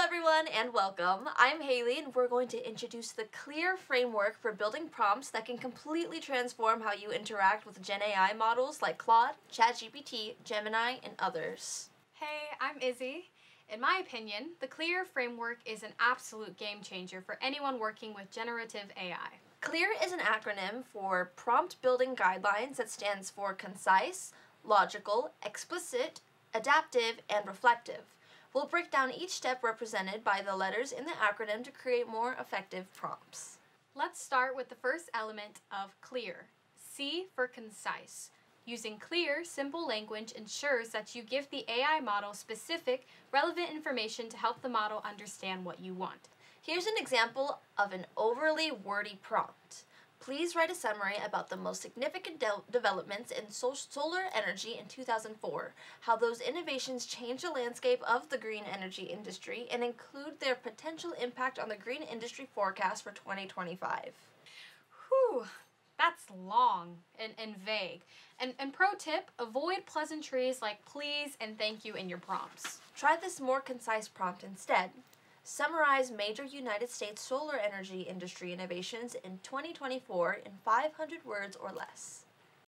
everyone and welcome. I'm Haley and we're going to introduce the CLEAR framework for building prompts that can completely transform how you interact with Gen AI models like Claude, ChatGPT, Gemini, and others. Hey, I'm Izzy. In my opinion, the CLEAR framework is an absolute game changer for anyone working with generative AI. CLEAR is an acronym for Prompt Building Guidelines that stands for concise, logical, explicit, adaptive, and reflective. We'll break down each step represented by the letters in the acronym to create more effective prompts. Let's start with the first element of CLEAR, C for concise. Using clear, simple language ensures that you give the AI model specific, relevant information to help the model understand what you want. Here's an example of an overly wordy prompt. Please write a summary about the most significant developments in solar energy in 2004, how those innovations change the landscape of the green energy industry, and include their potential impact on the green industry forecast for 2025. Whew, that's long and vague. And pro tip, avoid pleasantries like please and thank you in your prompts. Try this more concise prompt instead. Summarize major United States solar energy industry innovations in 2024 in 500 words or less.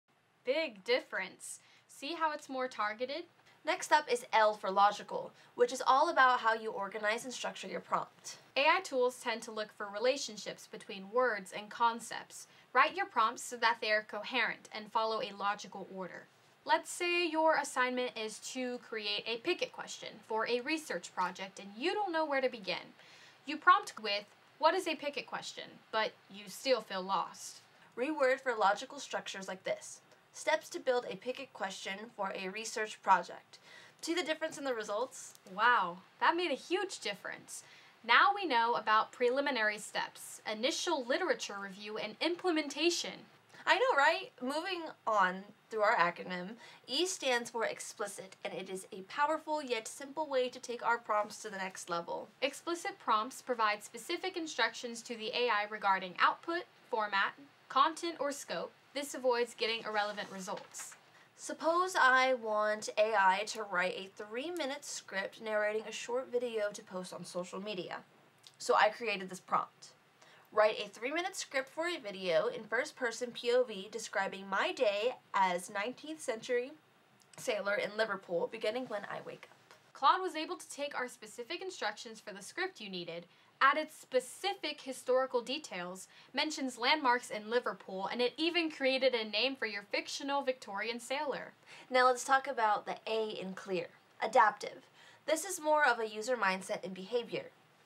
Big difference. See how it's more targeted? Next up is L for logical, which is all about how you organize and structure your prompt. AI tools tend to look for relationships between words and concepts. Write your prompts so that they are coherent and follow a logical order. Let's say your assignment is to create a picket question for a research project and you don't know where to begin. You prompt with, what is a picket question? But you still feel lost. Reword for logical structures like this. Steps to build a picket question for a research project. See the difference in the results? Wow, that made a huge difference. Now we know about preliminary steps, initial literature review, and implementation. I know, right? Moving on through our acronym, E stands for explicit, and it is a powerful yet simple way to take our prompts to the next level. Explicit prompts provide specific instructions to the AI regarding output, format, content, or scope. This avoids getting irrelevant results. Suppose I want AI to write a 3-minute script narrating a short video to post on social media. So I created this prompt. Write a 3-minute script for a video in first-person POV describing my day as 19th century sailor in Liverpool, beginning when I wake up. Claude was able to take our specific instructions for the script you needed, added specific historical details, mentions landmarks in Liverpool, and it even created a name for your fictional Victorian sailor. Now let's talk about the A in CLEAR, adaptive. This is more of a user mindset and behavior.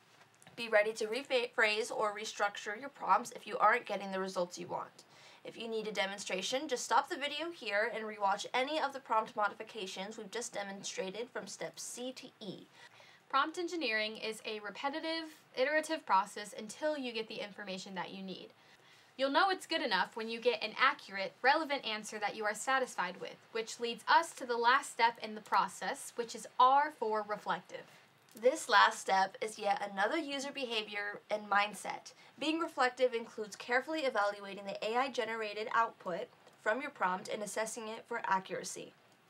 Be ready to rephrase or restructure your prompts if you aren't getting the results you want. If you need a demonstration, just stop the video here and rewatch any of the prompt modifications we've just demonstrated from steps C to E. Prompt engineering is a repetitive, iterative process until you get the information that you need. You'll know it's good enough when you get an accurate, relevant answer that you are satisfied with, which leads us to the last step in the process, which is R for reflective. This last step is yet another user behavior and mindset. Being reflective includes carefully evaluating the AI-generated output from your prompt and assessing it for accuracy.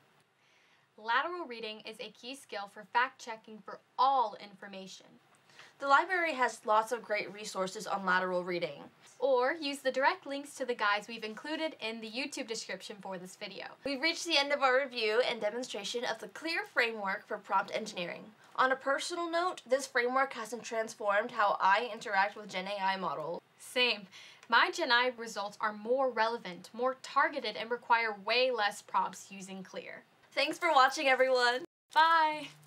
Lateral reading is a key skill for fact-checking for all information. The library has lots of great resources on lateral reading. Or use the direct links to the guides we've included in the YouTube description for this video. We've reached the end of our review and demonstration of the CLEAR framework for prompt engineering. On a personal note, this framework hasn't transformed how I interact with Gen AI models. Same. My Gen AI results are more relevant, more targeted, and require way less prompts using CLEAR. Thanks for watching, everyone. Bye!